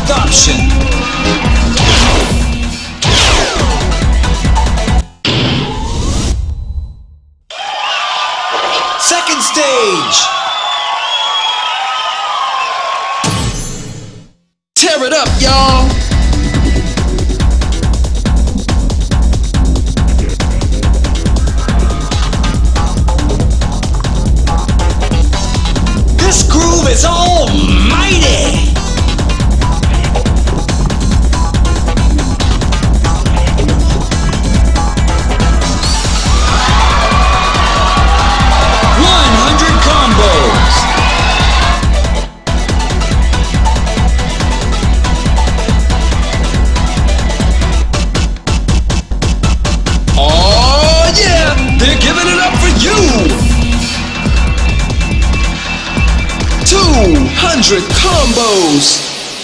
first option. Second stage. Tear it up, y'all. This groove is almighty. They're giving it up for you! 200 combos!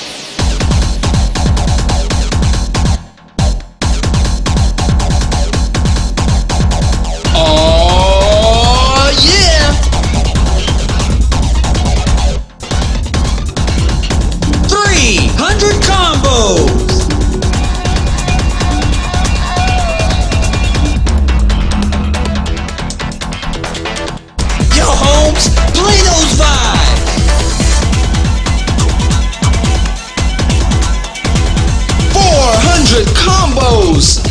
Oh yeah! 300 combos! Holmes, play those vibes! 400 combos!